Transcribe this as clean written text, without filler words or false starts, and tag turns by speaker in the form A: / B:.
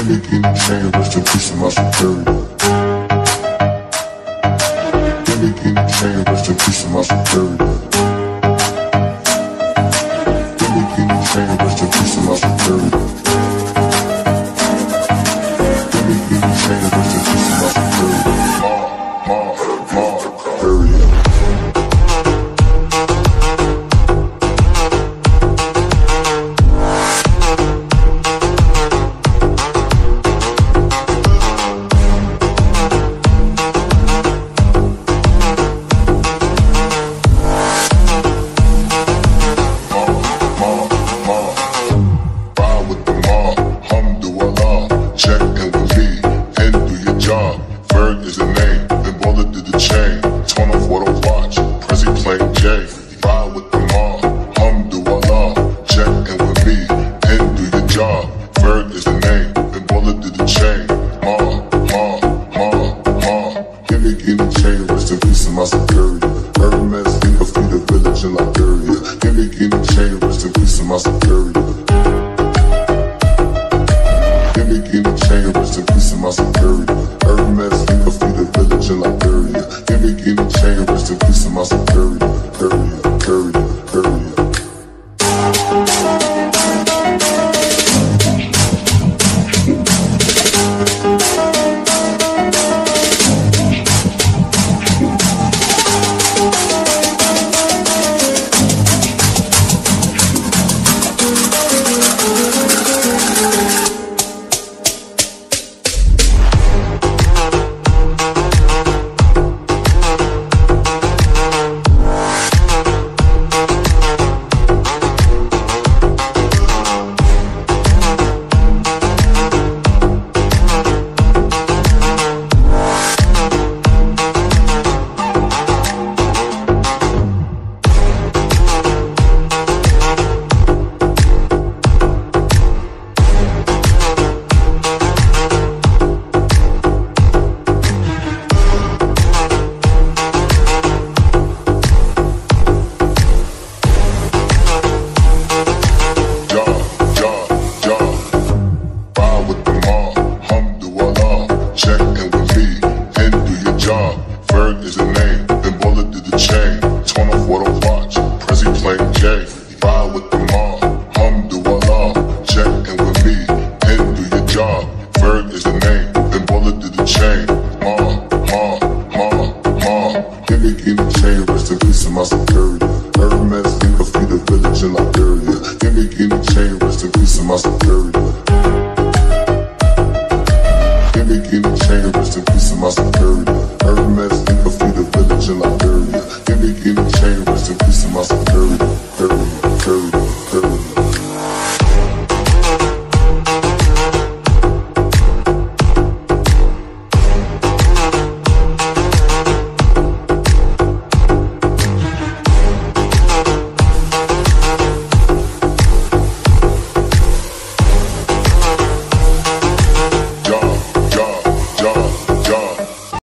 A: Nicki Minaj, rest in peace to my superior. Nicki Minaj, rest in peace to my superior. Nicki Minaj, rest in peace to my superior. Nicki Minaj, rest in peace to my superior. Period. Bird is the name, then Baller did the chain. Torn off what I watch, Prezi playing J. Ride with the mob, Alhamdulillah. Check in with me, and do your job. Bird is the name, then Baller did the chain. Give me the chain, rest in peace to my superior. REMIX, feed the village in Liberia. Give me the chain, rest in peace to my superior.